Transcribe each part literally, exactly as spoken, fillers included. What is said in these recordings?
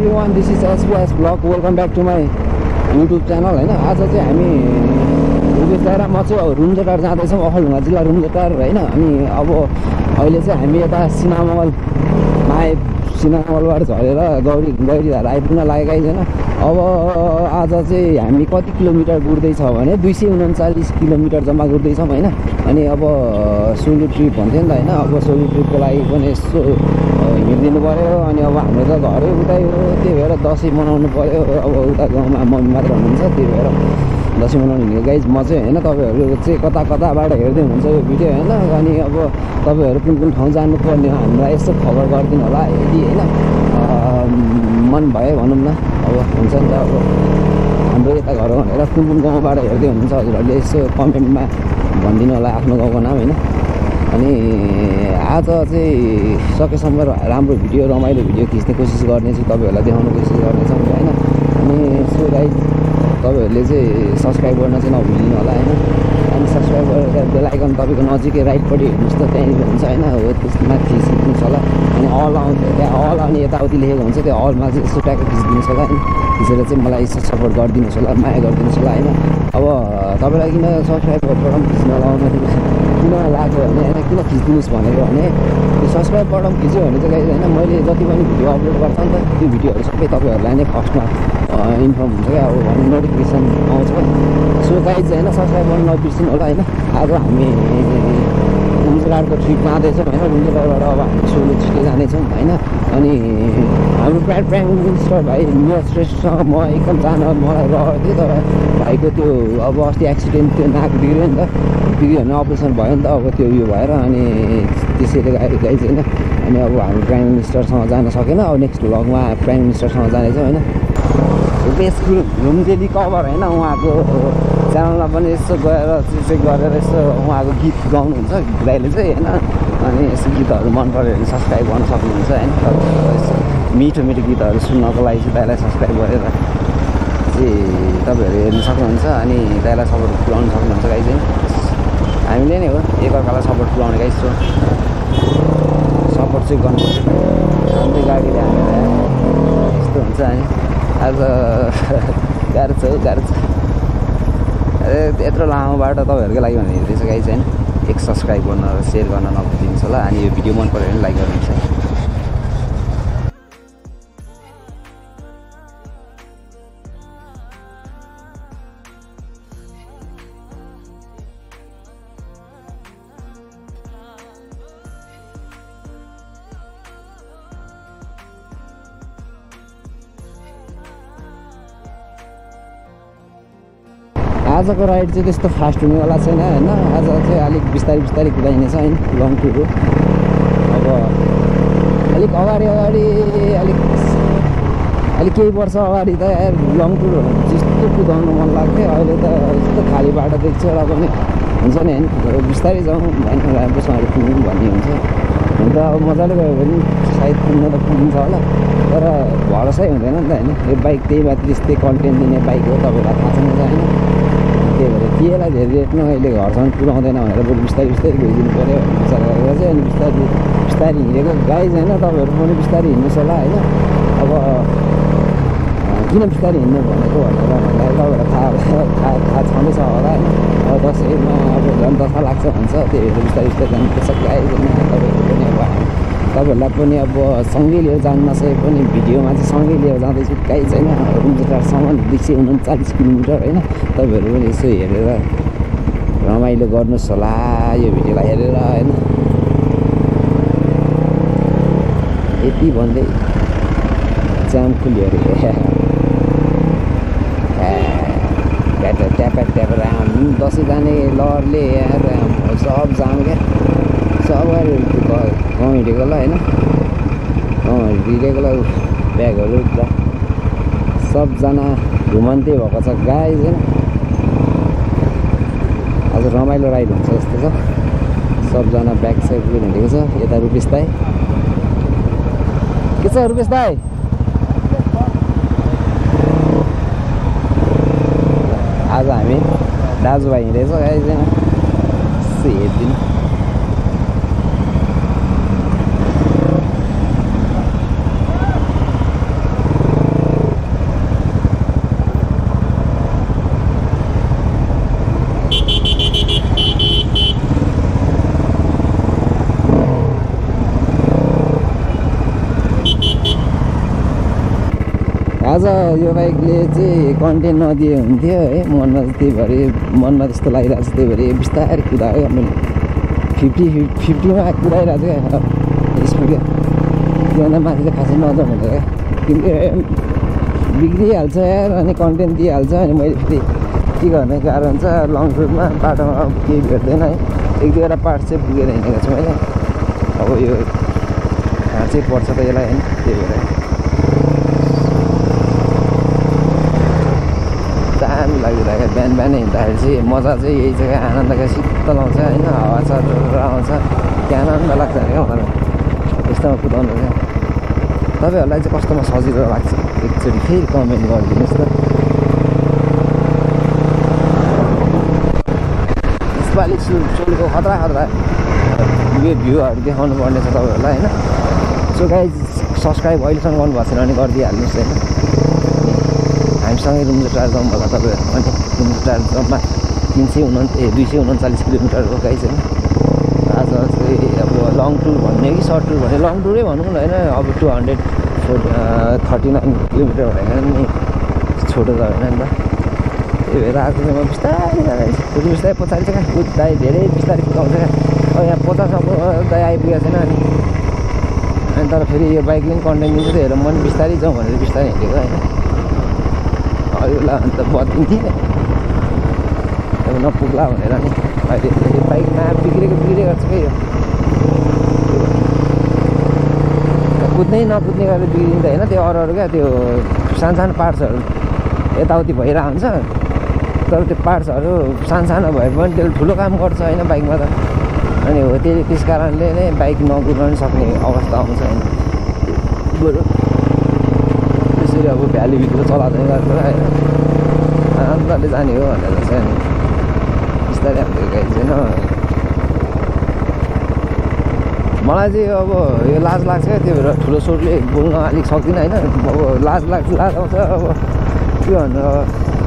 everyone, this is S Y S Vlog. Welcome back to my YouTube channel. हैन आज चाहिँ हामी उभिएर म चाहिँ रुम्जटार जाँदैछौँ, अखलढुङ्गा जिल्ला रुम्जटार हैन। अनि अब अहिले चाहिँ हामी यता सिनामल माए सिनामलबाट झरेर गौरी गौरीधारा आइपुग्न लागेका छैन। अब आज चाहिँ हामी कति किलोमिटर गुड्दैछ भने दुई सय उन्चालिस किलोमिटर जम्मा गुड्दैछौँ हैन। अनि अब सोलो ट्रिप भन्थ्यो नि त हैन। अब सोलो ट्रिपको लागि पनि यसो हिँडिदिनु पऱ्यो। अनि अब हाम्रो त घरै उतै हो, त्यही भएर दसैँ मनाउनु पऱ्यो। अब उता गाउँमा मम्मी मात्र हुनुहुन्छ, त्यही भएर दसैँ मनाउनु हिँडेको गाइज म चाहिँ होइन। तपाईँहरू चाहिँ कता कताबाट हेर्दै हुनुहुन्छ यो भिडियो होइन। अनि अब तपाईँहरू कुन कुन ठाउँ जानुपर्ने हामीलाई यसो खबर गरिदिनु होला यदि होइन मन भयो भनौँ न। अब हुन्छ नि त अब हाम्रो यता घर भनेर कुन कुन गाउँबाट हेर्दै हुनुहुन्छ हजुरहरूले यसो कमेन्टमा भनिदिनु होला आफ्नो गाउँको नाम होइन। अनि आज चाहिँ सकेसम्म राम्रो भिडियो रमाइलो भिडियो खिच्ने कोसिस गर्नेछु, तपाईँहरूलाई देखाउने कोसिस गर्नेछौँ होइन। अनि सो गाइज तपाईँहरूले चाहिँ सब्सक्राइब गर्न चाहिँ नभुलिनु होला होइन। अनि सब्सक्राइब गरेर बेल आइकन तपाईँको नजिकै राइटपट्टि हेर्नुहोस् त, त्यहाँनिर हुन्छ होइन। हो त्यसमा खिचिदिनुहोस् होला। अनि अल आउँछ त्यहाँ अल अनि यताउति लेखेको हुन्छ, त्यो अलमा चाहिँ यसो ट्याक्क खिचिदिनुहोस् होला होइन। खिचेर चाहिँ मलाई यसो सपोर्ट गरिदिनुहोस् होला, माया गरिदिनुहोस् होला होइन। अब तपाईँलाई किन सब्सक्राइब बटन खिच्न लाउनु किन लाग्यो भने होइन, किन खिचिदिनुहोस् भनेको भने त्यो सब्सक्राइब बटन खिच्यो भने चाहिँ गाइज होइन मैले जति पनि भिडियो अपलोड गर्छ नि त त्यो भिडियोहरू सबै तपाईँहरूलाई नै फर्स्टमा इन्फर्म हुन्छ क्या। अब भन्नु नोटिफिकेसन आउँछ। सो गाइज होइन सब्सक्राइब गर्न नबिर्सिनु होला होइन। आज हामी रुम्जटारको ट्रिप जाँदैछौँ होइन। रुम्जटारबाट अब हामी सोलो छिटो जानेछौँ होइन। अनि हाम्रो प्राइम प्राइम मिनिस्टर भाइ निरज श्रेष्ठसँग म एकदम जान मलाई रहेको थियो, तर भाइको त्यो अब अस्ति एक्सिडेन्ट त्यो नाक बिग्रियो नि त, बिग्रियो भने अपरेसन भयो नि त। अब त्यो उयो भएर अनि त्यसैले गाडी गाई छैन। अनि अब हाम्रो प्राइम मिनिस्टरसँग जान सकेन। अब नेक्स्ट भ्लगमा प्राइम मिनिस्टरसँग जानेछौँ होइन। बेस्ट रुम्जेली कभर होइन, उहाँको च्यानलमा पनि यसो गएर चेक गरेर यसो उहाँको गीत गाउनुहुन्छ दाइले चाहिँ होइन। अनि यसो गीतहरू मन पऱ्यो भने सब्सक्राइब गर्न सक्नुहुन्छ होइन। यसो मिठो मिठो गीतहरू सुन्नको लागि चाहिँ दाइलाई सब्सक्राइब गरेर चाहिँ तपाईँहरू हेर्नु सक्नुहुन्छ। अनि दाइलाई सपोर्ट पुऱ्याउनु सक्नुहुन्छ गाई चाहिँ। हामीले नै हो एकअर्कालाई सपोर्ट पुऱ्याउने गाई। सो सपोर्ट चाहिँ गर्नुपर्छ। हाम्रै गाडीले हामीलाई यस्तो हुन्छ अनि आज गाह्रो छ गाह्रो छ। यत्रो लामो बाटो तपाईँहरूकै लागि भनेर हिँड्दैछ गाई चाहिँ। एक सब्सक्राइब गर्न र सेयर गर्न नबिर्सिनुहोस् होला। अनि यो भिडियो मन पऱ्यो भने लाइक गर्नुहोस्। आजको राइड चाहिँ त्यस्तो फास्ट हुनेवाला छैन होइन। आज चाहिँ अलिक बिस्तारै बिस्तारै कुदाइनेछ होइन। लङ टुर हो। अब अलिक अगाडि अगाडि अलिक अलिक केही वर्ष अगाडि त यार लङ टुर जस्तो कुदाउनु मन लाग्थ्यो। अहिले त यस्तो खाली बाटो देख्छ र पनि हुन्छ नि होइन। बिस्तारै जाउँ होइन, राम्रोसँगले पुग्नु भन्ने हुन्छ। हुन त अब मजाले गयो भने सायद पुग्न त पुगिन्छ होला, तर भरोसै हुँदैन नि त होइन। यो बाइक त्यही माथि त्यस्तै कन्टेन्ट दिने बाइक हो, तपाईँलाई थाहा छैन होइन। त्यही भएर केलाई धेरै रेट न अहिले घरसम्म पुऱ्याउँदैन भनेर बरु बिस्तारै बिस्तारै गइदिनु पऱ्यो विचार गरेर चाहिँ। अनि बिस्तारै बिस्तारै हिँडेको गाइज होइन। तपाईँहरू पनि बिस्तारै हिँड्नुहोस् होला होइन। अब किन बिस्तारै हिँड्नु भनेको भनेर भन्दाखेरि तपाईँहरूलाई थाहा थाहा थाहा छँदैछ होला होइन। अब दसैँमा अब झन् दशा लाग्छ भन्छ, त्यही भएर बिस्तारै बिस्तारै जानुपर्छ गाइज होइन। तपाईँहरू पनि अब तपाईँहरूलाई पनि अब सँगै लिएर जानु नसके पनि भिडियोमा चाहिँ सँगै लिएर जाँदैछु गाई छैन। रुम्जटारसम्म दुई सय उन्चालिस किलोमिटर होइन। तपाईँहरू पनि यसो हेरेर रमाइलो गर्नुहोस् होला यो भिडियोलाई हेरेर होइन। यति भन्दै जाम खुल्यो अरे ट्याप ट्याप राम दसैँ जाने लहरले यहाँ सब जाम क्या। सब गाउँ हिँडेको ल होइन। गाउँ हिँडेको ल ब्यागहरू पुरा सबजना घुमन्ते भएको छ गाई होइन। आज रमाइलो राइड हुन्छ जस्तो छ। सबजना ब्याग साइड हिँडेको छ। यता रुपेश दाई के छ रुपेश दाई? आज हामी दाजुभाइ हिँडेछ गाई चाहिँ हेरिदिनु। यो बाइकले चाहिँ कन्टेन्ट नदिए हुन्थ्यो है मनमा त्यही भएर मनमा त्यस्तो लागिरहेको छ त्यही भएर बिस्तारै कुदायो मैले फिफ्टी फिफ्टीमा कुदाइरहेको थिएँ क्या स्पिड क्या त्योभन्दा माथि चाहिँ खासै नजाउँ भनेर क्या किनकि बिग्रिहाल्छ यार अनि कन्टेन्ट दिइहाल्छ अनि मैले फेरि के गर्ने कारण छ लङ टुरमा बाटोमा केही भेट्दैन है एक दुईवटा पार्ट चाहिँ पुगेर हिँडेको छु मैले अब यो चाहिँ पर्छ त यसलाई होइन त्यही भएर दामी लागिरहेको बिहान बिहानै हिँड्दाखेरि चाहिँ मजा चाहिँ यही छ क्या आनन्दका शीतल आउँछ होइन हावा चलेर आउँछ क्या आनन्द लाग्छ क्या मलाई यस्तोमा कुदाउनु क्या तपाईँहरूलाई चाहिँ कस्तोमा सजिलो लाग्छ एकचोटि फेरि कमेन्ट गरिदिनुहोस् त यसपालि चोलीको खतरा खतरा यो भ्यूहरू देखाउनु पर्ने छ तपाईँहरूलाई होइन सो गाइज सब्सक्राइब अहिलेसम्म गर्नुभएको छैन भने गरिदिइहाल्नुहोस् होइन हामीसँगै रुम्जोटार जाउँ होला तपाईँहरू अनि रुम्जोटार जम्मा तिन सय उना ए दुई सय उन्चालिस किलोमिटरको गाइज होइन आज चाहिँ अब लङ टुर भन्ने कि सर्ट टुर भन्ने लङ टुरै भनौँ न होइन अब two hundred forty thirty nine kilometre भनेर नि छोटो त होइन नि त त्यही भएर आज चाहिँ म बिस्तारै जाँदैछु बिस्तारै पछाडि चाहिँ कहाँ कुदाइ धेरै बिस्तारै कुदाउँछ क्या अब यहाँ पचाससम्म दाइ आइपुगेको छैन अनि अनि तर फेरि यो बाइकले पनि कन्टेन्ट दिन्छ त्यही भएर म पनि बिस्तारै जाउँ भनेर बिस्तारै हिँडेको होइन अरूलाई अन्त बदिन्थेँ अब नपुग्ला भनेर नि अहिले यो बाइकमा बिग्रेको बिग्रेको छ क्या यो कुद्नै नकुद्ने गरेर बिग्रिन्छ होइन त्यो अरू अरू क्या त्यो सानो सानो पार्ट्सहरू यताउति भइरहेको हुन्छ तर त्यो पार्ट्सहरू सानो सानो भए पनि त्यो ठुलो काम गर्छ होइन बाइकमा त अनि हो त्यही त्यस कारणले नै बाइक नकुद्न पनि सक्ने अवस्था आउँछ होइन बरु त्यसरी अब भ्यालीभित्र चलाउँदै गर्छ होइन आनन्दले जाने हो भनेर चाहिँ अनि बिस्तारै हाम्रो गाडी छैन मलाई चाहिँ अब यो लाज लाग्छ क्या त्यही भएर ठुलो स्वरले बोल्न अलिक सक्दिनँ होइन अब लाज लाग्छ लाज आउँछ अब के भन्नु अब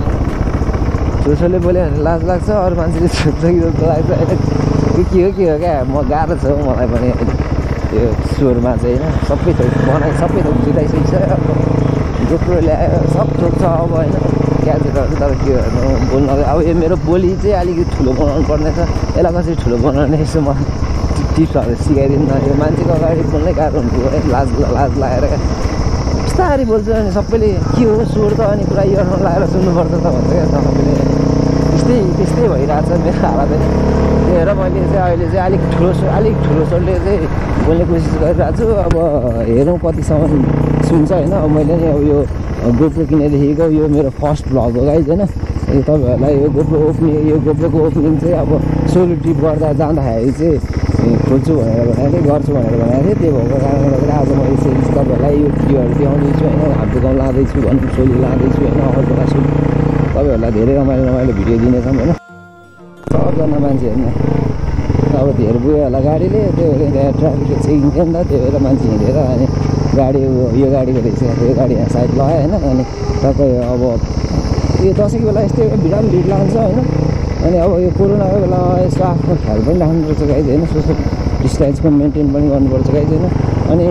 ठुलो स्वरले बोल्यो भने लाज लाग्छ अरू मान्छेले सोध्छ कि जस्तो लाग्छ होइन त्यो के हो के हो क्या म गाह्रो छ मलाई पनि यो स्वरमा चाहिँ होइन सबै थोक बनाइ सबै थोक जुटाइसकिन्छ अब गोप्रो ल्यायो सब थोक छ अब होइन क्याचेटहरू तर के गर्नु बोल्न अब यो मेरो बोली चाहिँ अलिकति ठुलो बनाउनु पर्ने छ यसलाई कसरी ठुलो बनाउने यसो म टिप्सहरू सिकाइदिनु न यो मान्छेको अगाडि बोल्नै गाह्रो हुन्थ्यो है लाज लाज लागेर क्या बिस्तारै बोल्छु अनि सबैले के हो स्वर त अनि पुरा इयरमा लगाएर सुन्नुपर्छ त भन्छ क्या सबैले त्यस्तै त्यस्तै भइरहेको छ मेरो हालत पनि त्यही भएर मैले चाहिँ अहिले चाहिँ अलिक ठुलो अलिक ठुलो स्वरले चाहिँ बोल्ने कोसिस गरिरहेको छु अब हेरौँ कतिसम्म सुन्छ होइन अब मैले नि अब यो गोप्रो किनेदेखिको यो मेरो फर्स्ट भ्लग हो गाइज होइन यो तपाईँहरूलाई यो गोप्रो ओपनिङ यो गोप्रोको ओपनिङ चाहिँ अब सोलो ट्रिप गर्दा जाँदाखेरि चाहिँ खोज्छु भनेर भनेको थिएँ गर्छु भनेर भनेको थिएँ त्यो भएको कारणले गर्दा आज मैले चाहिँ तपाईँहरूलाई यो भिडियोहरू देखाउँदैछु होइन हाम्रो गाउँ लाँदैछु भनौँ सोली लाँदैछु होइन अरूको छु तपाईँहरूलाई धेरै रमाइलो रमाइलो भिडियो दिनेछौँ होइन सबजना मान्छेहरू अब धेरै गयो होला गाडीले त्यो भएर ट्राफिकको चेकिङ थियो नि त त्यो भएर मान्छे हिँडेर अनि गाडी यो गाडीको रहेछ यो गाडी यहाँ साइड लगायो होइन अनि तपाईँ अब यो दसैँको बेला यस्तै भिड पनि भिड लाग्छ होइन अनि अब यो कोरोनाको बेलामा यसो आफ्नो ख्याल पनि राख्नुपर्छ गाइज होइन सोसियल डिस्टेन्स पनि मेन्टेन पनि गर्नुपर्छ गाइज होइन अनि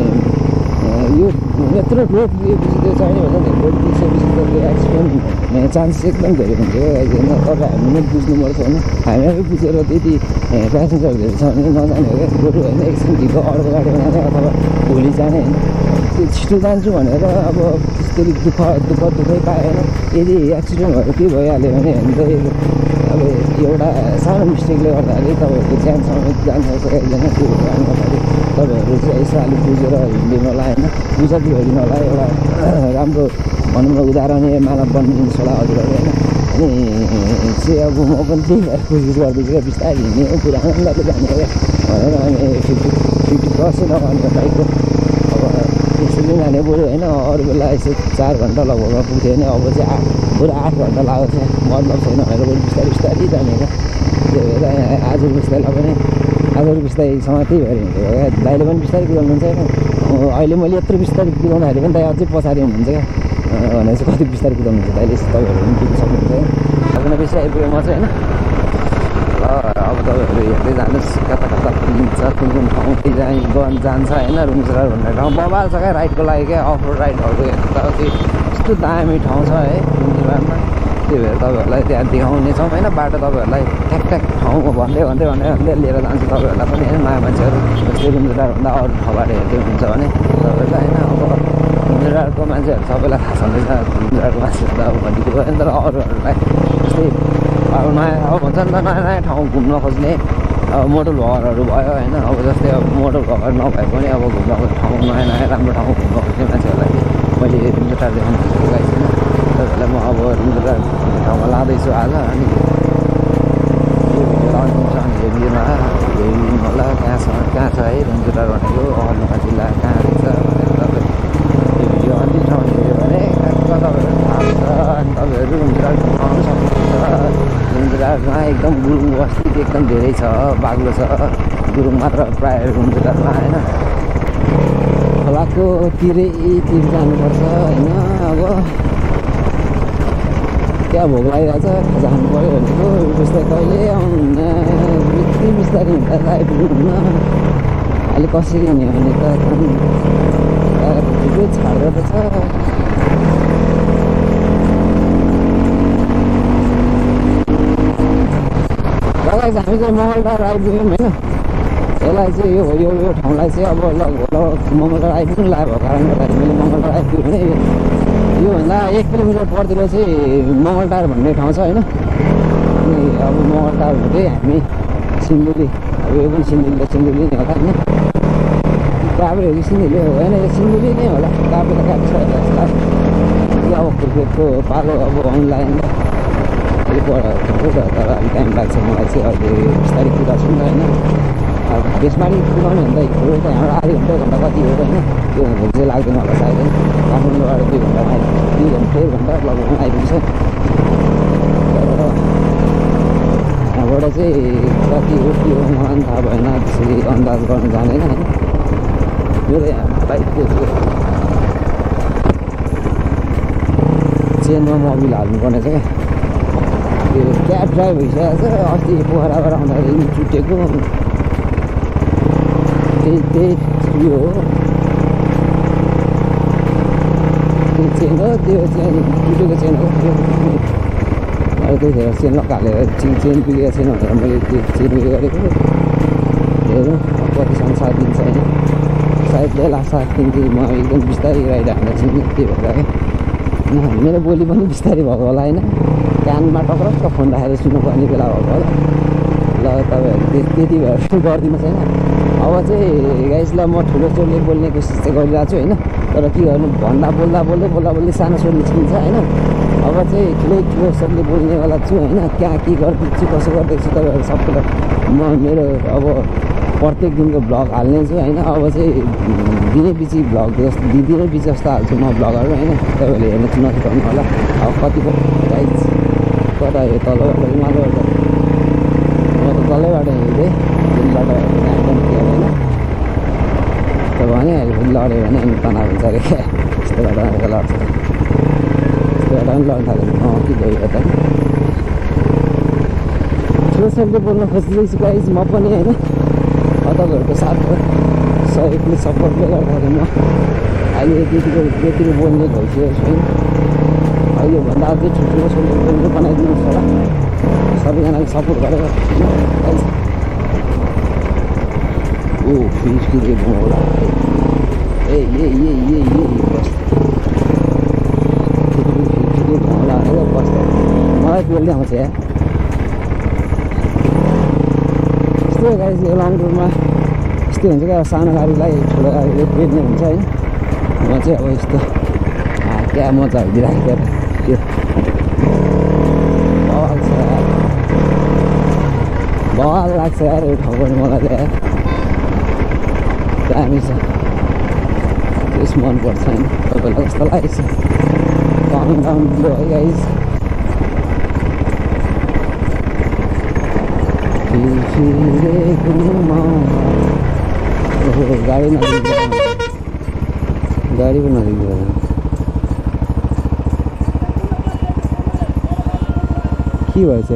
यो यत्रो रोड लिएपछि त्यो चाहिने भन्छ नि रोड बिर्सेपछि त त्यो एक्सिडेन्ट चान्सेस एकदम धेरै हुन्छ क्या गाइज होइन तर हामी नै बुझ्नुपर्छ होइन हामी आफै बुझेर त्यति प्यासेन्जर धेरै छ भने नजाने हो क्या बरु होइन एकछिन ढिलो अर्को गाडीमा जाने अथवा भोलि जाने होइन त्यो छिटो जान्छु भनेर अब त्यसरी दुःख दुःख दुःखै पाएँ होइन यदि एक्सिडेन्ट भएर के भइहाल्यो भने हामी त अब एउटा सानो मिस्टेकले गर्दाखेरि तपाईँहरूको ज्यान समेत जान्छ सकिँदैन त्यो भन्दाखेरि तपाईँहरू चाहिँ यसो अलिक बुझेर हिँडिदिनु होला होइन बुझाइ भइदिनु होला एउटा राम्रो भनौँ न उदाहरणीय मानव बनिदिनुहोस् होला हजुरहरू होइन अनि चाहिँ अब म पनि त्यही भएर कोसिस गर्दैछु क्या बिस्तारै हिँड्ने पुरा आनन्दले जाने क्या भनेर अनि फिफ्टी फिफ्टी पर्सेन्ट अब बाइकको अब त्यसरी जाने बरु होइन अरू बेला यसो चार घन्टा लगभग पुग्थ्यो भने अब चाहिँ आठ पुरा आठ घन्टा लागेको थियो मतलब छैन भनेर बरु बिस्तारै बिस्तारै जाने क्या त्यही भएर आज बिस्तारैलाई पनि आज बिस्तारैसँग त्यही भएर हिँडेको क्या दाइले पनि बिस्तारै कुदाउनुहुन्छ होइन अहिले मैले यत्रो बिस्तारै कुदाउँदाखेरि पनि दाइ अझै पछाडि हुनुहुन्छ क्या भनेपछि कति बिस्तारै कुदाउनुहुन्छ दाइले तपाईँहरू पनि पुग्नु सक्नुहुन्छ है आफ्नो बेसी आइपुग्यो म चाहिँ होइन ल अब तपाईँहरू हेर्दै जानुहोस् कता कता पुगिन्छ कुन कुन ठाउँ त्यही जान्छ होइन रुम्सरार भन्ने ठाउँ बबाल छ क्या राइडको लागि क्या अफ रोड राइडहरू यताउति कस्तो दामी ठाउँ छ है रुम्जाटारमा। त्यही भएर तपाईँहरूलाई त्यहाँ देखाउनेछौँ होइन। बाटो तपाईँहरूलाई ठ्याक ठ्याक ठाउँमा भन्दै भन्दै भन्दै भन्दै लिएर जान्छु तपाईँहरूलाई पनि होइन। नयाँ मान्छेहरू जस्तै रुम्जाटारभन्दा अरू ठाउँबाट हेर्दै हुन्छ भने तपाईँहरूलाई होइन। अब रुम्जाटारको मान्छेहरू सबैलाई थाहा छँदैछ रुम्जाटारको मान्छेहरू त अब भनेको होइन। तर अरूहरूलाई जस्तै अब नयाँ अब भन्छ नि त नयाँ नयाँ ठाउँ घुम्न खोज्ने अब मोटो भ्लगरहरू भयो होइन। अब जस्तै अब मोटो भ्लगर नभए पनि अब घुम्नको ठाउँ नयाँ नयाँ राम्रो ठाउँ घुम्न खोज्ने मान्छेहरूलाई मैले रुम्जाटार देखाउन खोजेको गाइस होइन। तपाईँहरूलाई म अब रुम्जाटार ठाउँमा लाँदैछु आज। अनि हेरिदिनु हेरिदिनु होला कहाँ छ कहाँ छ है रुम्जाटार भनेको अहलुवा जिल्ला कहाँ रहेछ भनेर तपाईँ यो भिडियो अन्तिम ठाउँ हेऱ्यो भने तपाईँहरू थाहा हुन्छ। अनि तपाईँहरू रुम्जाटार घुमाउनु सक्नुहुन्छ। रुम्जाटारमा एकदम गुरुङ बस्ती एकदम धेरै छ, बाक्लो छ, गुरुङ मात्र प्रायः रुम्जाटारमा होइन। खोलाको तिरै तिर जानुपर्छ होइन। अब क्या भोक लागिरहेछ खाजा खानु पऱ्यो भनेको बिस्तारै कहिले आउनुहुन्न बिस्तारै बिस्तारै हुँदा आइपुग्नुहुन्न। अहिले कसरी हुने भने त थुप्रै छाडेर त छ। हामी चाहिँ मङ्गलटार आइपुग्यौँ होइन। यसलाई चाहिँ यो यो यो ठाउँलाई चाहिँ अब ल मङ्गलटार आइपुग्नु लाग्यो भएको कारणले गर्दाखेरि मैले मङ्गलटार आइपुग्यो भने योभन्दा एक किलोमिटर परतिर चाहिँ मङ्गलटार भन्ने ठाउँ छ होइन। अनि अब मङ्गलटार हुँदै हामी सिन्धुली, अब यो पनि सिन्धुली सिन्धुली नै होला होइन। काभ्रे हो कि सिन्धुली होइन, यो सिन्धुली नै होला। काभ्रे त काभ्रे छ होला जस्तो अब क्रिकेटको पालो अब आउनु लाग्यो अलिक थुप्रो छ। तर अलिक टाइम लाग्छ मलाई चाहिँ अहिले बिस्तारै कुरा छु होइन। अब त्यसबारी पुऱ्याउने भने त हिँड्नु त यहाँबाट आधी घन्टा घन्टा कति हो होइन। त्यो भोक चाहिँ लाग्दैन होला सायद होइन। काठमाडौँबाट दुई घन्टामा आइ दुई घन्टा डेढ घन्टा लगभग आइपुग्छ। तर यहाँबाट चाहिँ कति हो के हो मलाई पनि थाहा भएन, त्यसरी अन्दाज गर्न जाँदैन होइन। मेरो यहाँ बाइकको चेनमा मोबिल हाल्नुपर्ने छ क्या। त्यो क्याब ड्राइभ भइसकेको छ। अस्ति पोखराबाट आउँदाखेरि चुटेको त्यही त्यही उयो हो, त्यो चेन हो, त्यो चेन टुटेको चेन हो। अब त्यतिखेर चेन लकालेर चेन चेन बिग्रेको छैन भनेर मैले त्यो चेन उयो गरेको। हेरौँ कतिसम्म साथ दिन्छ होइन। सायद बेला साथ दिन्छु म एकदम बिस्तारै राइड हान्न चिन्छु। त्यही भएर क्या मेरो बोली पनि बिस्तारै भएको होला होइन। कानमा टक्रक्क फोन राखेर सुन्नुपर्ने बेला भएको होला। ल तपाईँहरू त्यति भएर गरिदिनुहोस् होइन। अब चाहिँ गाइसलाई म ठुलो स्वरले बोल्ने कोसिस चाहिँ गरिरहेको छु होइन। तर के गर्नु भन्दा बोल्दा बोल्दै बोल्दा बोल्दै सानो स्वर निस्किन्छ होइन। अब चाहिँ ठुलै ठुलो स्वरले बोल्नेवाला छु होइन। कहाँ के गर्दैछु कसो गर्दैछु तपाईँहरू सबैलाई म मेरो अब प्रत्येक दिनको भ्लग हाल्ने छु होइन। अब चाहिँ दिनै पछि भ्लग जस्तो दिनै पछि जस्तो हाल्छु म भ्लगहरू होइन। तपाईँहरूले हेर्न नछुटाउनु होला। अब कतिको गाइस कता यो तलबाट मालबाट म त तलैबाट हिँड्दै दिनबाट एकदम के होइन। त भने अहिले लड्यो भने अनि तनाव हुन्छ अरे क्या। यस्तो बाटो लड्छ यस्तो बाटो पनि लड्नु थाल्यो अँ के गयो त ठुलो शब्द बोल्न खोजिरहेछु गाइस म पनि होइन। तपाईँहरूको साथ सहयोगले सपोर्टले गर्दाखेरि म अहिले त्यतिको त्यतिको बोल्ने भइसकेको छु होइन। अहिलेभन्दा अझै ठुल्ठुलो सोल्जर बोल्नु बनाइदिनुहोस् होला सबैजनाले सपोर्ट गरेर होइन। ओ फिस किरे होला ए ए ए ए ए बस होला भनेर बस्छ मलाई बोल्दै आउँछ या। यस्तो गाडी चाहिँ लङ टुरमा यस्तै हुन्छ क्या। सानो गाडीलाई ठुलो गाडीले बेच्ने हुन्छ होइन। म चाहिँ अब यस्तो क्या मजा हालिदिइराखेको त्यो बवाल छ यार, बवाल लाग्छ यार यो ठाउँ पनि मलाई त यार दामी छ। त्यस मनपर्छ होइन। तपाईँलाई कस्तो लागेको छ कमेन्ट डाउन बिलो है गाइस। गाडी नजिक गाडी पनि नजिक के भएछ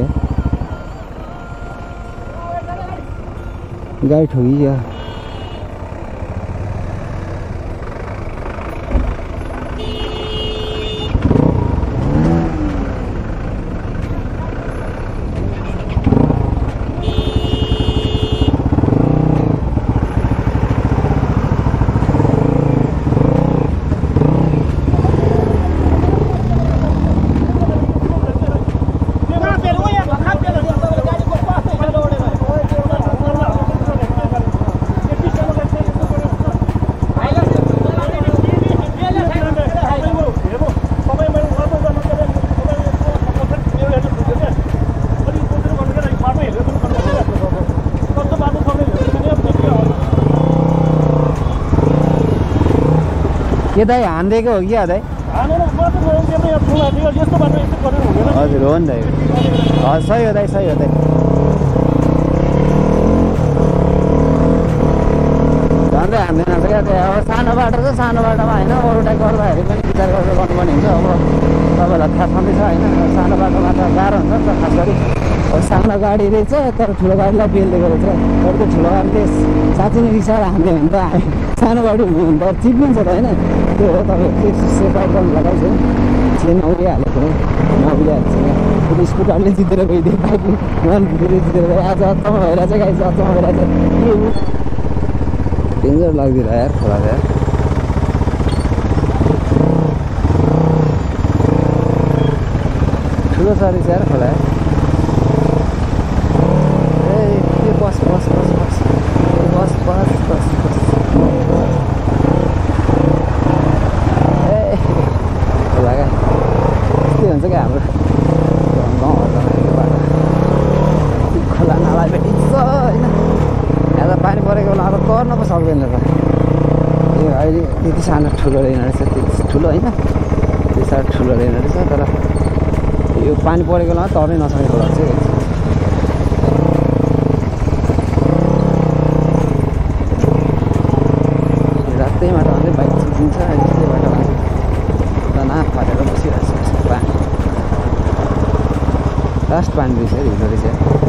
गाडी ठोकियो। के दाइ हानिदिएको हो कि दाइ हजुर हो नि दाइ हजुर सही हो दाइ सही हो दाइ झन्डै हान्दैन क्या त्यो अब सानो बाटो छ सानो बाटोमा होइन अरूटा गर्दाखेरि पनि विचार गरेर गर्नुपर्ने हुन्छ अब तपाईँलाई थाहा छँदैछ होइन सानो बाटोमा त गाह्रो हुन्छ नि त खास गरी अब सानो गाडी रहेछ तर ठुलो गाडीलाई बेल्दिएको रहेछ तर त्यो ठुलो गाडीले साँच्चै नै रिसाएर हान्यो भने त सानो गाडी हुनु भने त चिप्लिन्छ त होइन त्यो हो तपाईँको सेपरेट गर्नु लगाउँछ चेन उडिहालेको हो नउडिहाल्छ त्यो स्कुटरले जितेर गइदियो बाइकले वान फिफ्टीले जितेर गयो आज अचम्म भइरहेछ गाडी चाहिँ अचम्म भइरहेछ डेन्जर लाग्दिएर यार खोला यार ठुलो छ रहेछ यार खोला ए के बस बस बस बस बस बस बस बस ए खोला क्या के हुन्छ क्या हाम्रो गाउँहरूमा त्यो बाटो खोला नाला भेटिन्छ होइन यहाँ त पानी परेको बेला अब कर्न पो सक्दैन त यो अहिले त्यति सानो ठुलो रहेन रहेछ त्यति ठुलो होइन त्यति साह्रो ठुलो रहेन रहेछ तर यो पानी परेको बेला तर्नै नसक्ने खोला चाहिँ रातै बाटोमा चाहिँ बाइक चिप्लिन्छ अहिले त्यही बाटोमा चाहिँ तना फाटेर बसिरहेको छ पानी लास्ट पानी रहेछ हिँड्दो रहेछ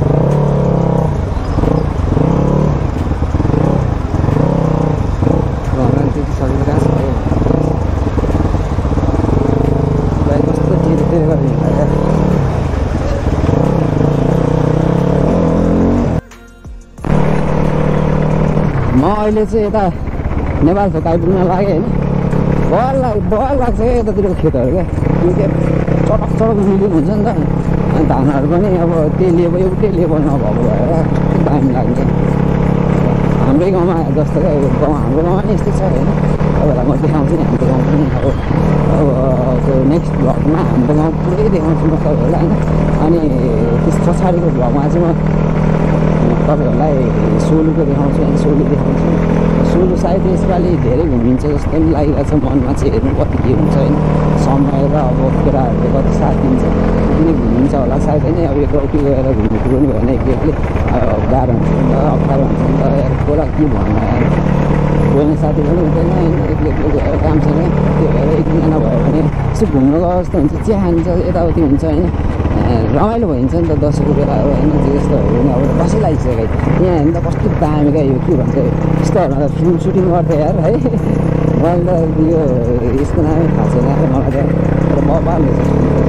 म अहिले चाहिँ यता नेपाल छोक आइपुग्न लागेँ होइन बल लाग बल लाग्छ क्या यतातिरको खेतहरू क्या त्यो के चटक चटक मिलिङ हुन्छ नि त अनि धानहरू पनि अब त्यही लेबर एउटै लेबर नभएको भएर दामी लाग्छ हाम्रै गाउँमा जस्तो क्या गाउँ हाम्रो गाउँमा नि यस्तै छ होइन तपाईँलाई म देखाउँछु नि हाम्रो गाउँ पनि अब अब त्यो नेक्स्ट भ्लगमा हाम्रो गाउँ पुरै देखाउँछु म तपाईँहरूलाई होइन अनि त्यस पछाडिको भ्लगमा चाहिँ म तपाईँहरूलाई सोलुको देखाउँछु अनि सोलु देखाउँछु सोलु सायद यसपालि धेरै घुमिन्छ जस्तो पनि लागिरहेको छ मनमा चाहिँ हेर्नु कति के हुन्छ होइन समय र अब केटाहरूले कति साथ दिन्छ किन घुमिन्छ होला सायद होइन अब एकलौटी गएर घुम्नु पनि भएन एक्लै गाह्रो हुन्छ नि त अप्ठ्यारो हुन्छ नि त कसलाई के भन्नु बोल्ने साथी पनि हुँदैन होइन एक्लै एक्लै गएर काम छैन त्यो भएर एक दुईजना भयो भने यसो घुम्नु गयो जस्तो हुन्छ चिया खान्छ यताउति हुन्छ होइन रमाइलो भइन्छ नि त दसैँको बेलाहरू होइन जे जस्तोहरू पनि अब कसै लागिसक्यो यहाँ हेर्नु त कस्तो दामी क्या यो के भन्छ यस्तोहरूमा त फिल्म सुटिङ गर्थेँ यार है मैले त यो यसको नामै थाहा छैन यार मलाई त तर बबाल रहेछ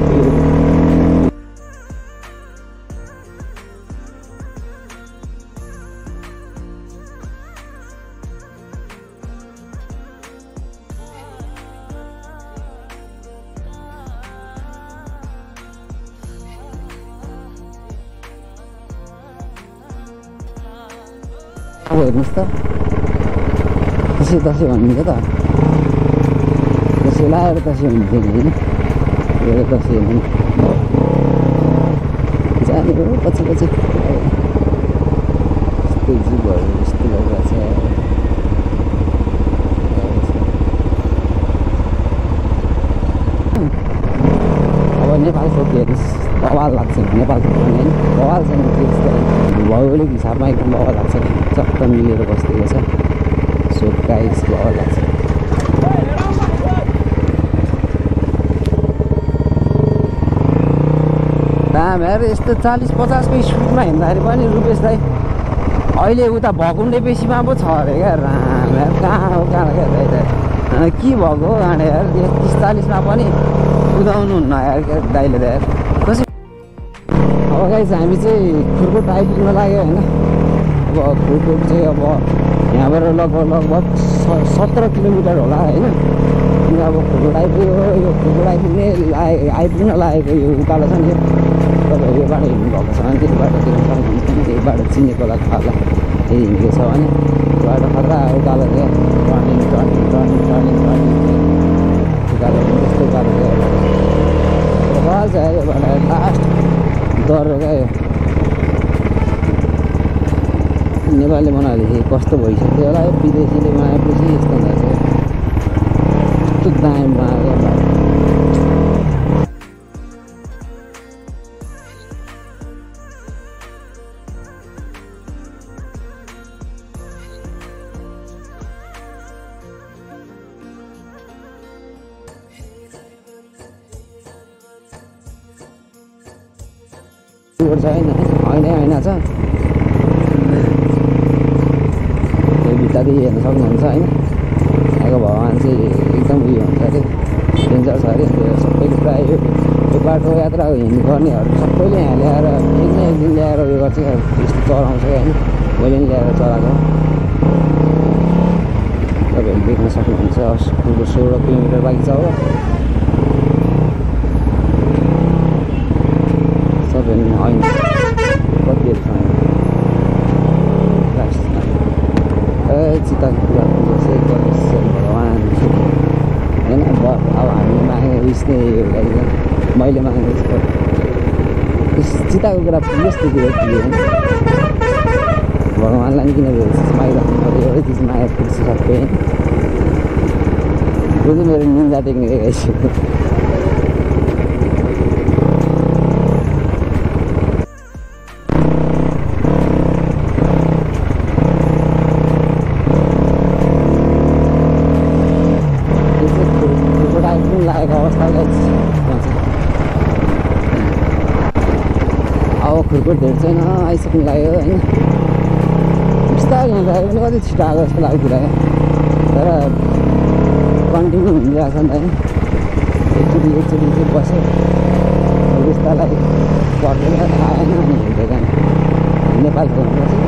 अब हेर्नुहोस् त दसैँ दसैँ भनिन्छ त दसैँ लाएर दसैँ हुन्थ्यो नि होइन यो दसैँ हेर्नु जाने हो पछि पछि यस्तो जीवहरू यस्तो भइरहेको छ अब नेपाल छोक हेर्नुहोस् बवाल लाग्छ नेपाल छोक पनि होइन बवाल छ नि भौगोलिक हिसाबमा एकदम बवाल लाग्छ चक्क मिलेर बस्दिएको छ सो गाइस बवाल लाग्छ दाम हेर यस्तो चालिस पचासको स्पिडमा हिँड्दाखेरि पनि रुपेश दाइ अहिले उता भकुन्डे बेसीमा पो छ अरे क्या राम यार कहाँ हो कहाँ क्या दाइ दाइ के भएको हो गाँडे यार तिस चालिसमा पनि कुदाउनु हुन्न यार क्या दाइले त यार कसरी अब गाइस हामी चाहिँ खुर्कोट आइपुग्न लाग्यो होइन अब खुर्कोट चाहिँ अब यहाँबाट लगभग लगभग सत्र किलोमिटर होला होइन अनि अब खुर्कोट आइपुग्यो यो खुर्कोट आइपुग्ने लागे आइपुग्न लागेको यो उकालो छ नि तपाईँहरू यो बाटो हिँड्नु भएको छ भने त्यो बाटोतिर सक्नुहुन्छ त्यही बाटो चिनेकोलाई थाहा होला त्यही हिँडेको छ भने त्यो बाटो खतरा उकालो क्या turning turning turning turning turning उकालो त्यस्तो उकालो क्या बल छ यो बाटो लास्ट डर क्या यो नेपालले बनाएदेखि कस्तो भइसक्यो होला यो विदेशीले बनाएपछि यस्तो हुँदो रहेछ दामी बनाएको छ होइन होइन होइन छ त्यो भित्तादेखि हेर्न सक्नुहुन्छ होइन यहाँको भगवान् चाहिँ एकदम उयो हुन्छ अरे डेन्जर छ अरे सबैले प्रायः यो बाटो यात्रा हिँड्नु गर्नेहरू सबैले यहाँ ल्याएर एक न एक दिन ल्याएर उयो गर्छ यस्तो चलाउँछ होइन मैले पनि ल्याएर चलाएको तपाईँहरूले देख्न सक्नुहुन्छ स्कुलको सोह्र किलोमिटर बाँकी छ हो सबैले होइन कतिहरू छ ए चिताको कुरा भगवान् होइन अब हामी मागेको उयस नै मैले मागेको चिताको कुरा यस्तो कुरो थियो भगवान्लाई किन मागिराख्नु पऱ्यो एउटै चिज मागेको पुग्छ सबै त्यो चाहिँ मेरो निन्दा देख्ने देखाइसक्यो लागेको अवस्थाले अब खुर्कुट धेर छैन आइसक्नु लाग्यो होइन बिस्तारै हिँड्दाखेरि पनि कति छिटो आएको जस्तो लाग्यो तर कन्टिन्यू हिँडिरहेको छ नि त होइन एकचोटि एकचोटि चाहिँ बस्यो बिस्तारै पर्दैन आएन अनि हिँड्दै जाने नेपालको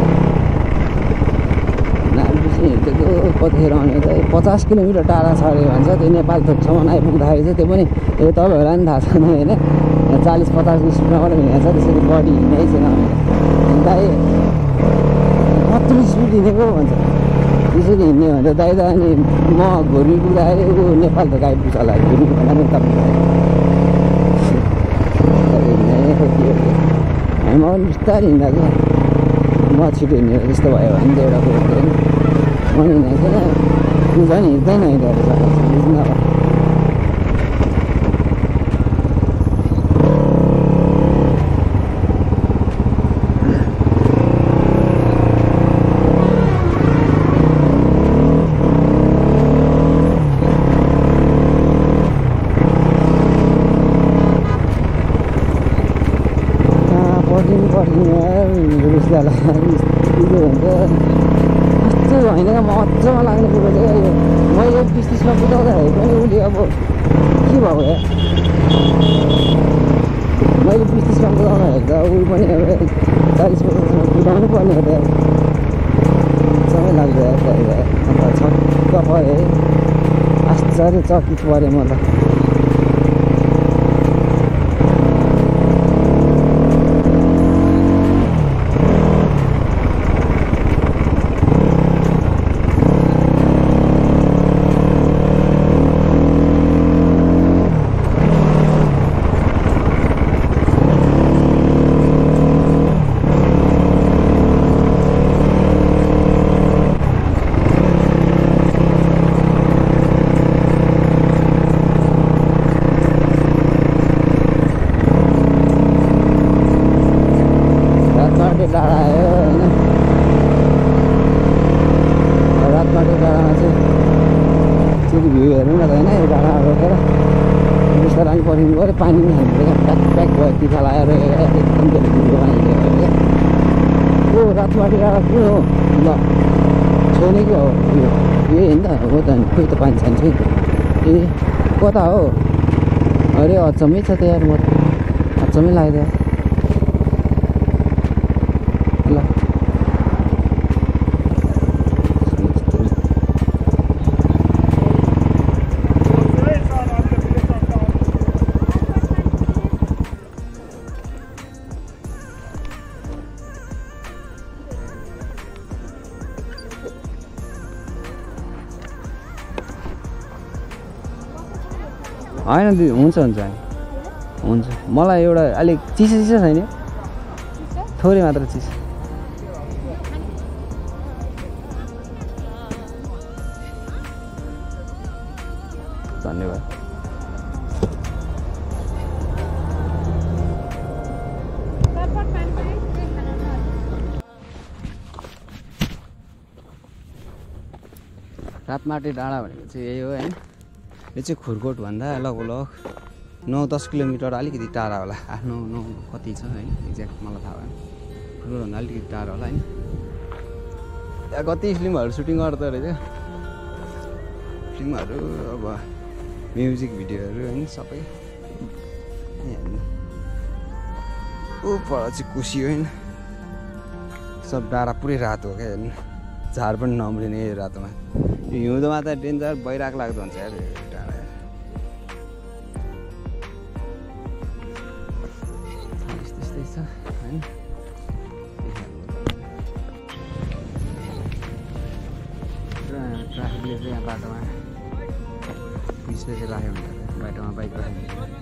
हिँडेको कतिखेर आउने त पचास किलोमिटर टाढा छ अरे भन्छ त्यो नेपाल थोकसम्म आइपुग्दाखेरि चाहिँ त्यो पनि यो तपाईँहरूलाई पनि थाहा छैन होइन चालिस पचासको स्पिडमा मात्रै हिँडेको छ त्यसरी बडी हिँड्नै छैन दाइ कत्रो स्पिड हिँडेको भन्छ त्यसरी हिँड्ने भन्छ दाइ त अनि म घुर्मी पुग्दाखेरि ऊ नेपाल थोक आइपुग्छ होला घुर्मी भन्दा नेपाल हामी पनि बिस्तारै हिँड्दा म छिटो हिँड्ने जस्तो भयो भने त एउटा कुरो थियो मैले हिँडेको छैन ऊ झन् हिँड्दैन हिँडेर बुझ्नु अब पर्खिनु पर्खिनु बिस्तारै के भन्छ कस्तो होइन मजामा लाग्ने कुरो चाहिँ यो मैले बिस तिसमा कुदाउँदाखेरि पनि उसले अब के भयो या मैले बिस तिसमा कुदाउँदाखेरि त ऊ पनि अब चालिस पचासमा कुदाउनु पर्ने हो त समय लाग्छ अन्त छक्क पऱ्यो आश्चर्य चकित पऱ्यो म त डाँडा आयो होइन रातमाटे डाँडामा चाहिँ फेरि भ्यू हेरौँ न त होइन यो डाँडा रोकेर बिस्तारै पनि पर्खिनु पऱ्यो पानी पनि हाल्नु पऱ्यो प्याक प्याक भयो तिखा लगाएर एकदम धेरै भ्यूको पानी हेरेर ओ रातमाटे डाँडा के हो ल छैन कि हो यो यही होइन त हो त खोइ त पानी छैन छै ए कता हो अरे अचम्मै छ त यार म अचम्मै लाग्यो ल होइन दिदी हुन्छ हुन्छ हुन्छ मलाई एउटा अलिक चिसो चिसो छैन थोरै मात्र चिसो धन्यवाद। रातमाटे डाँडा भनेको चाहिँ यही हो हैन। यो चाहिँ खुरकोट भन्दा लगभग नौ दस किलोमिटर अलिकति टाढा होला। आफ्नो नौ कति छ हैन एक्ज्याक्ट मलाई थाहा भएन। खुरकोट भन्दा अलिकति टाढा होला हैन। त्यहाँ कति फिल्महरू सुटिङ गर्दो रहेछ। फिल्महरू अब म्युजिक भिडियोहरू हैन सबै। ऊ पर चाहिँ कुसी होइन सब डाँडा पुरै रातो क्या हेर्नु। झार पनि नम्रिने रातोमा। यो हिउँदोमा त डेन्जर भइराख लाग्दो हुन्छ यार डाँडा। त्यस्तै छ हैन। ट्राफिकले चाहिँ यहाँ बाटोमा पुलिसले चाहिँ राख्यो हुन्छ बाटोमा बाइक राख्यो।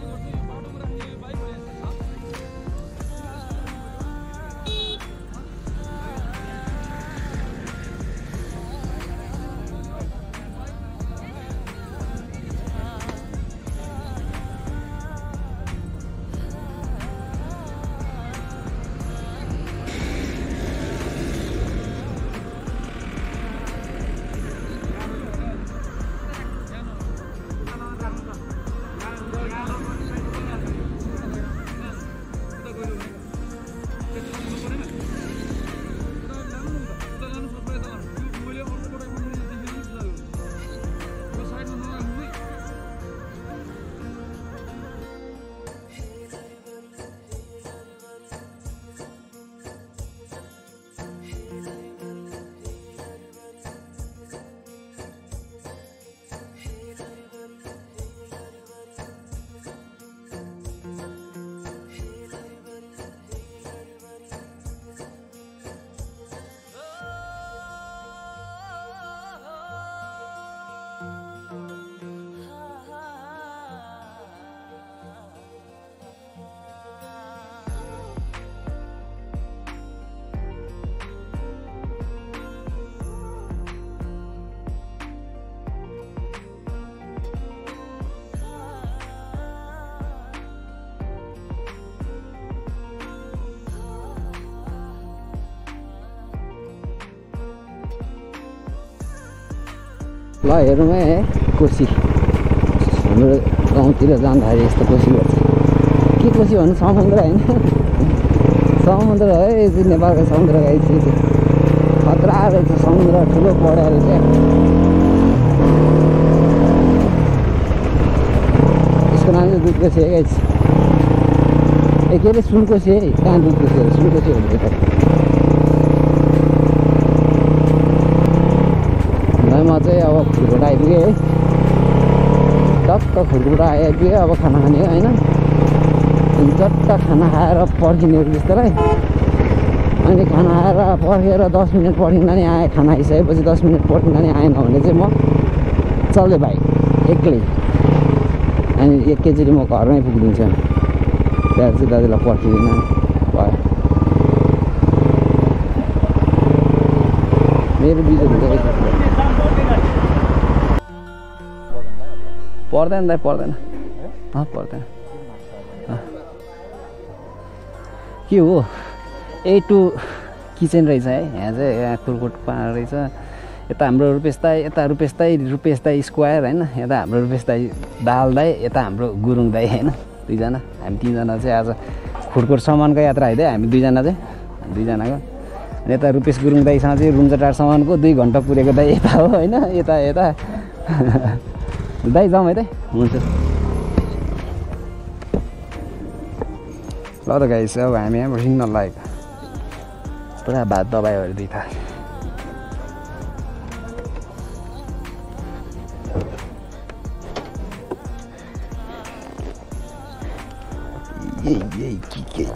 ल हेरौँ है कोसी। हाम्रो गाउँतिर जाँदाखेरि यस्तो कोसी गर्छ। के कोसी भन्नु समुद्र होइन समुद्र है। नेपालको समुद्र गाई चाहिँ खतरा रहेछ। समुद्र ठुलो पढेर चाहिँ यसको नाम चाहिँ दुध कोसी है गाई। ए के अरे सुन कोसी है। कहाँ दुध कोसी हो सुन कोसी हुन्छ। म चाहिँ अब खुरकोट आइपुगेँ है। टक्क खुरकोट आइपुगेँ। अब खाना खाने हो होइन। अनि चट्ट खाना खाएर पर्खिनेहरू जस्तोलाई। अनि खाना खाएर पर्खेर दस मिनट पर्खिँदा नि आएँ। खाना आइसकेपछि दस मिनट पर्खिँदा नि आएन भने चाहिँ म चल्दै भाइ एक्लै। अनि एकैचोटि म घरमै पुगिदिन्छु। त्यहाँ चाहिँ दाजुलाई पर्खिँदैन भयो। मेरो बिजो हुन्छ पर्दैन दाइ पर्दैन पर्दैन। के हो ए टु किचन रहेछ है। यहाँ चाहिँ यहाँ खुरकोट पाहाड रहेछ। यता हाम्रो रुपेश दाई यता रुपेश दाई रुपेश दाई स्क्वायर होइन। यता हाम्रो रुपेश दाई दाल दाई यता हाम्रो गुरुङ दाई होइन। दुईजना हामी तिनजना चाहिँ आज खुरकोट सामानको यात्रा है हामी दुईजना चाहिँ दुईजनाको। यता रुपेश गुरुङ दाईसँग चाहिँ रुम्जाटारसम्मको दुई घन्टा पुगेको दाई यता हो होइन। यता यता दाइ जाउँ है दाइ हुन्छ। ल त गाइस अब हामी यहाँ हिँड्न लागेको। पुरा भात दबाईहरू दुई था। यही यही के के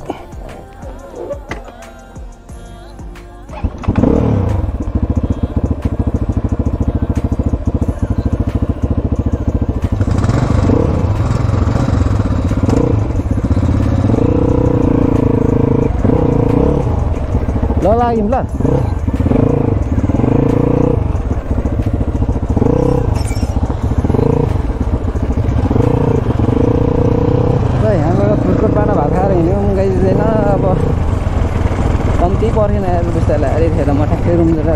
ल लाग्यौँ ल।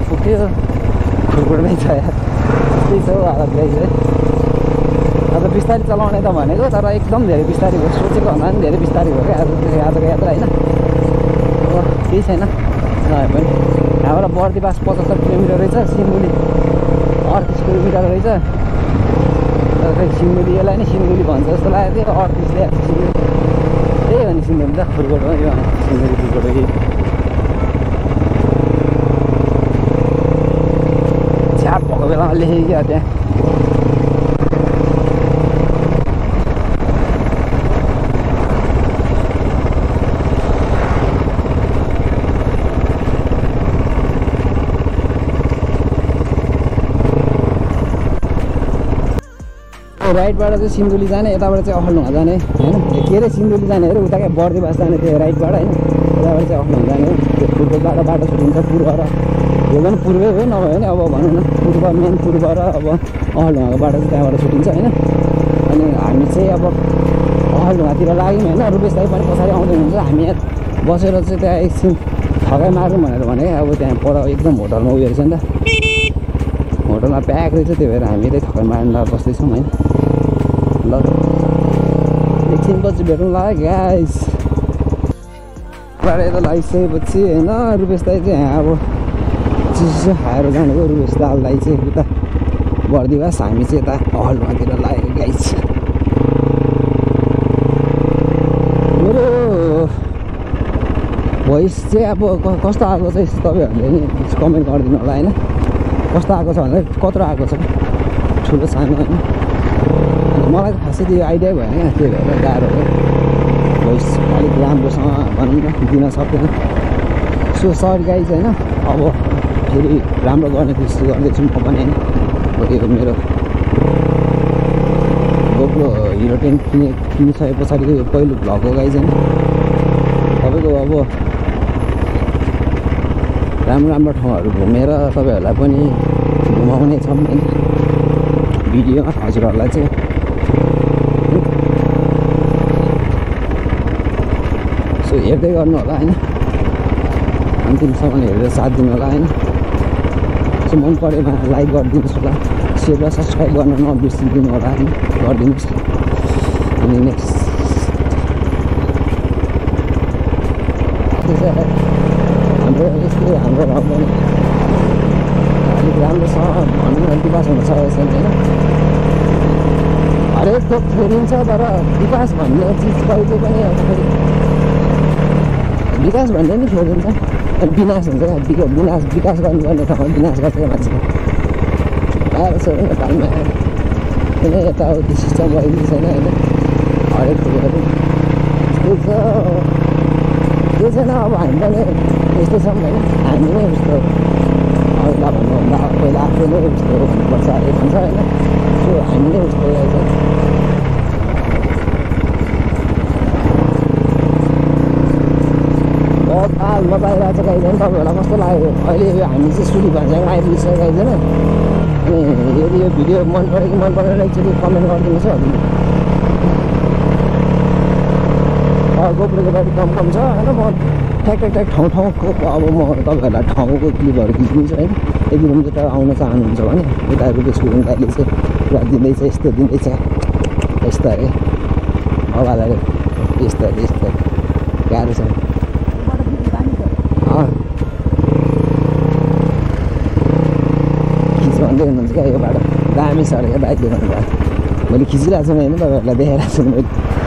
पुग्थ्यो खुर्कुटमै छ यार त्यही छ हौ हालत गाइज है आज बिस्तारै चलाउने त भनेको तर एकदम धेरै बिस्तारै भयो सोचेको भन्दा पनि धेरै बिस्तारै भयो क्या आज आजको यात्रा होइन अब केही छैन नभए पनि यहाँबाट बर्दिवास पचहत्तर किलोमिटर रहेछ सिन्धुली अडतिस किलोमिटर रहेछ तर खै सिन्धुली यसलाई नै सिन्धुली भन्छ जस्तो लागेको थियो अडतिस ल्याएको सिन्धुली त्यही हो नि सिन्धुली त खुर्कुट हो यो सिन्धुली खुर्कुट हो झ्याप भएको बेलामा लेखेको क्या त्यहाँ राइटबाट चाहिँ सिन्धुली जाने यताबाट चाहिँ अखलढुङ्गा जाने होइन के अरे सिन्धुली जाने अरे उता क्या बर्दिवास जाने थियो राइटबाट होइन यताबाट चाहिँ अखलढुङ्गा जाने त्यो पूर्वबाट बाटो छुट्टिन्छ पूर्व र यो पनि पूर्वै हो नभए भने अब भनौँ न पूर्व मेन पूर्व र अब अखलढुङ्गाको बाटो चाहिँ त्यहाँबाट छुट्टिन्छ होइन अनि हामी चाहिँ अब अखलढुङ्गातिर लाग्यौँ होइन रुपेश दाइ पनि पछाडि आउँदै हुनुहुन्छ हामी यहाँ बसेर चाहिँ त्यहाँ एकछिन थकाइ मारौँ भनेर भने अब त्यहाँ पर एकदम होटलमा उयो रहेछ नि त होटलमा प्याक रहेछ त्यही भएर हामी चाहिँ थकाइ मार्न बस्दैछौँ होइन ल एकछिन पछि भेटौँला ग्यास यता लागिसकेपछि होइन रुपेश दाइ चाहिँ यहाँ अब चिसो खाएर जानुभयो रुपेश दाल दाइ चाहिँ उता बर्दिवास हामी चाहिँ यता अखलढुङ्गातिर लागेको गाइस मेरो भोइस चाहिँ अब कस्तो आएको छ यस्तो तपाईँहरूले नि कमेन्ट गरिदिनु होला होइन कस्तो आएको छ भन्दा कत्रो आएको छ ठुलो सानो होइन मलाई त खासै त्यो आइडिया भएन क्या त्यही भएर गाह्रो हो भोइस अलिक राम्रोसँग भनौँ न दिन सक्दैन सो सरी गाइज होइन अब फेरि राम्रो गर्ने कोसिस गर्दैछु म पनि होइन यो मेरो गोप्रो हिरो टेन किने किनिसके पछाडिको यो पहिलो भ्लग हो गाइज होइन तपाईँको अब राम्रो राम्रो ठाउँहरू घुमेर तपाईँहरूलाई पनि घुमाउने छौँ होइन भिडियोमा हजुरहरूलाई चाहिँ सो हेर्दै गर्नु होला होइन अन्तिमसम्म हेरेर साथ दिनु होला होइन सो मन परेमा लाइक गरिदिनुहोस् होला सेयर र सब्सक्राइब गर्न नबिर्सिदिनु होला होइन गरिदिनुहोस् अनि नेक्स्ट हाम्रो यस्तै हाम्रो गाउँ पनि अलिक राम्रोसँग भनौँ न विकास हुन सकेको छैन होइन हरेक थोक फेरिन्छ तर विकास भन्ने चिज कहिले पनि फेरि विकास भन्ने नि फेरिन्छ अनि विनाश हुन्छ क्या विकास विनाश विकास गर्नुपर्ने ठाउँमा विनाश गर्छ क्या मान्छे गाह्रो छ नेपालमा किन यताउति सिस्टम भएको छैन होइन हरेक थोकहरू त्यही छ त्यो छैन अब हामी पनि यस्तै छौँ होइन हामी नै उस्तो अरूलाई भन्नुभन्दा पहिला आफै नै उस्तो भन्नुपर्छ अरे भन्छ होइन सो हामी नै उस्तो रहेछ ताल बजाइरहेको छ गाइज होइन तपाईँहरूलाई कस्तो लाग्यो अहिले यो हामी चाहिँ सुली भान्सामा आइपुगिसक्यो गाइज होइन अनि यदि यो भिडियो मन पऱ्यो कि मन परेन एकचोटि कमेन्ट गरिदिनुहोस् है गोप्रोको ब्याट्री कम कम छ होइन म ट्याक ट्याक ट्याक ठाउँ ठाउँको अब म तपाईँहरूलाई ठाउँको क्लिपहरू खिचिदिन्छु होइन यदि रुम चाहिँ आउन चाहनुहुन्छ भने यता रुपेश गुरुङ दाइले चाहिँ पुरा दिँदैछ यस्तो दिँदैछ यस्तो अरे अगाडि यस्तो अरे यस्तो गाह्रो छ खिच भन्दै हुनुहुन्छ क्या यो बाटो दामी छ अरे क्या दाइले भन्नुभयो मैले खिचिरहेको छु होइन तपाईँहरूलाई देखाइरहेको छु मैले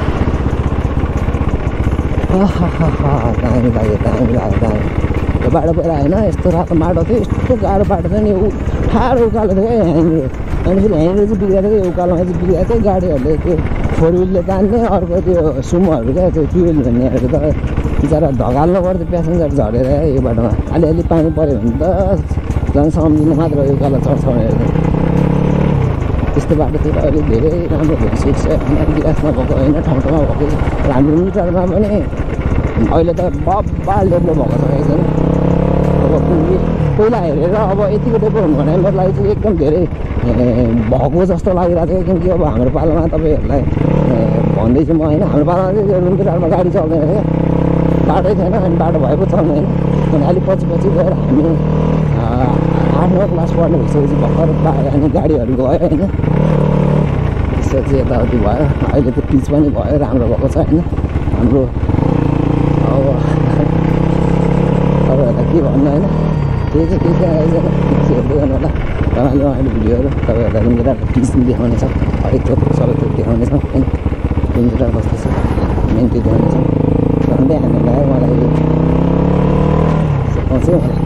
दामी लाग्यो दामी लाग्यो दामी यो बाटो पहिला होइन यस्तो रातो बाटो थियो यस्तो गाह्रो बाटो थियो नि यो ठाडो उकालो थियो क्या यहाँनिर अनि फेरि यहाँनिर चाहिँ बिग्रेको थियो यो उकालोमा चाहिँ बिग्रेको थियो गाडीहरूले त्यो फोर व्हिलले तान्ने अर्को त्यो सुमोहरू क्या त्यो टु व्हिल भन्नेहरू त बिचरा ढगाल्नु पर्थ्यो प्यासेन्जर झरेर यो बाटोमा अलिअलि पानी पऱ्यो भने त झन् सम्झिनु मात्र यो उकालो चढ्छ भनेर त्यस्तो बाटोतिर अहिले धेरै राम्रो भइसकेको छ होइन विकास नभएको होइन ठाउँ ठाउँमा भएको छ हाम्रो मिटरमा पनि अहिले त बब्बा डेभलप भएको छ होइन अब पहिला हेरेर अब यतिको डेभलप हुनु भने मेरो लागि चाहिँ एकदम धेरै भएको जस्तो लागिरहेको थियो किनकि अब हाम्रो पालामा तपाईँहरूलाई भन्दैछु म होइन हाम्रो पालामा चाहिँ रुमतिरमा गाडी चल्दैन थियो बाटै थिएन अनि बाटो भएको छ होइन अनि अलिक पछि पछि गएर हामी नौ क्लास पढ्ने भइसकेपछि भर्खर पायो अनि गाडीहरू गयो होइन त्यसपछि यताउति भयो अहिले त पिच पनि भयो राम्रो भएको छ होइन हाम्रो अब तपाईँहरूलाई के भन्नु होइन त्यही चाहिँ केही चाहिँ हेर्दै गर्नु होला रमाइलो अहिले भिडियोहरू तपाईँहरूलाई रुम्जटारको पिच देखाउनेछौँ हरेक थोक सबै थोक देखाउनेछौँ होइन रुम्जटार कस्तो छ मेन त्यो देखाउनेछौँ झन्डै हान्नु भयो मलाई यो सिकाउँछु मलाई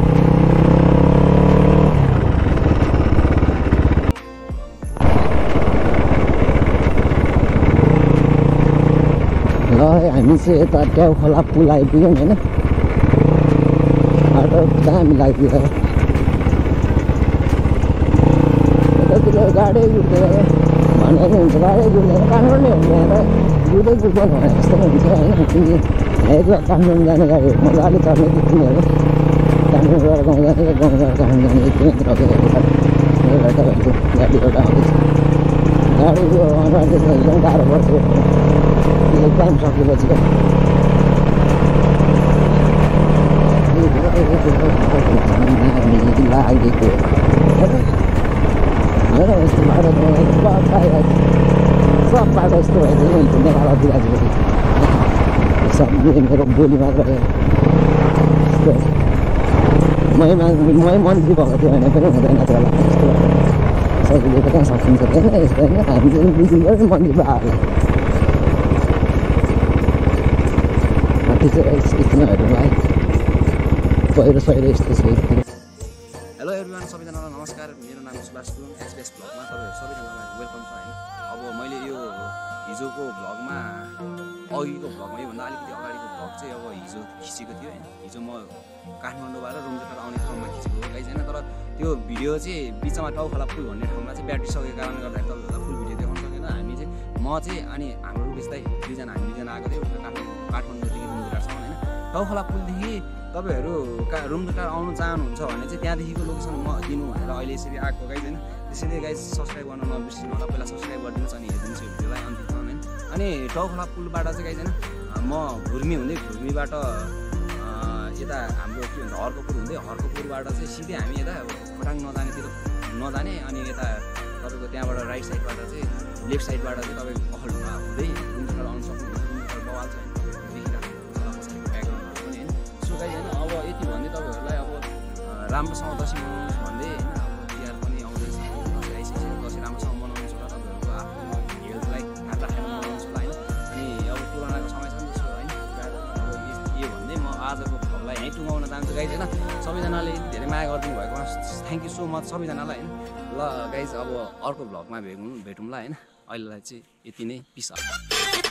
ल हामी चाहिँ यता ट्याउ खोला पुल आइपुग्यौँ होइन बाटो दामी लाग्यो यतातिर गाडै गुड्दैन भनेको हुन्छ गाडै गुड्दैन काठमाडौँ हो यहाँ त गुड्दै गुड्दैन भने जस्तो हुन्छ होइन किनकि यहाँको काठमाडौँ जाने गाडी मजाले चढ्ने त्यति नै हो काठमाडौँबाट गाउँ जाने गाउँबाट काठमाडौँ जाने यति मात्र हो एउटा तपाईँहरूको गाडी एउटा आउँदैछ गाडीको अगाडि चाहिँ एकदम गाह्रो पर्छ टाइम सकेपछि लागेको होइन यस्तो बाटो सब बाटो यस्तो भइदियो हुन्छ नेपाल दिएको सब मेरो बोली मात्र यस्तो मै मै मन्त्री भएको थियो भने पनि हुँदैन त्यो होला यस्तो सजिलो त कहाँ सकिन्छ होइन यस्तो होइन हामी चाहिँ बुझ्नु मन्त्री भयो किसिमहरूलाई पहिरो सहिरो यस्तो छ हेलो एभ्रिवान सबैजनालाई नमस्कार मेरो नाम सुभाष गुरुङ एसबीएस भ्लगमा तपाईँहरू सबैजनालाई वेलकम छ होइन अब मैले यो हिजोको भ्लगमा अघिको भ्लगमा योभन्दा अलिकति अगाडिको भ्लग चाहिँ अब हिजो खिचेको थियो होइन हिजो म काठमाडौँबाट रुम्जटार आउने ठाउँमा खिचेको हो गाइज होइन तर त्यो भिडियो चाहिँ बिचमा टाउखोला पुल भन्ने ठाउँमा चाहिँ ब्याट्री सकेको कारणले गर्दाखेरि तपाईँहरूलाई फुल भिडियो देखाउन सकेन हामी चाहिँ म चाहिँ अनि हाम्रो रुपेश दाइ दुईजना हामी दुईजना आएको थियो काठमाडौँ काठमाडौँदेखि रुम्जटारसम्म होइन टाउखोला पुलदेखि तपाईँहरू का रुम्जटार आउनु चाहनुहुन्छ भने चाहिँ त्यहाँदेखिको लोकेसन म दिनु भनेर अहिले यसरी आएको गाइज होइन त्यसैले गाइज सब्सक्राइब गर्न नबिर्सिनु होला पहिला सब्सक्राइब गरिदिनुहोस् अनि हेरिदिनुहोस् यो भिडियोलाई अन्तिमसम्म होइन अनि टाउखोला पुलबाट चाहिँ गाइज होइन म घुर्मी हुँदै घुर्मीबाट यता हाम्रो के भन्छ हर्कपुर हुँदै हर्कपुरबाट चाहिँ सिधै हामी यता खोटाङ नजानेतिर नजाने अनि यता तपाईँको त्यहाँबाट राइट साइडबाट चाहिँ लेफ्ट साइडबाट चाहिँ तपाईँको अखलढुङ्गा हुँदै रुम्जटार आउनु सक्नुहुन्छ रुम्जटार बवाल छ होइन तपाईँहरू देखिरहेको ब्याकग्राउन्डहरू पनि होइन सो गाइज होइन अब यति भन्दै तपाईँहरूलाई अब राम्रोसँग दसैँ मनाउनुहोस् भन्दै होइन अब तिहार पनि आउँदैछ दसैँ आइसकेपछि दसैँ राम्रोसँग मनाउनुहोस् होला तपाईँहरूको आफ्नो हेल्थलाई ध्यान राखेर मनाउनुहोस् होला होइन अनि अब कोरोनाको समय छ नि सो होइन अब यो भन्दै म आजको भ्लगलाई यहीँ टुङ्गाउन चाहन्छु गाइज होइन सबैजनाले यति धेरै माया गरिदिनु भएको थ्याङ्क यू सो मच सबैजनालाई होइन ल गाइज अब अर्को भ्लगमा भेटौँ भेटौँला होइन अहिलेलाई चाहिँ यति नै पिस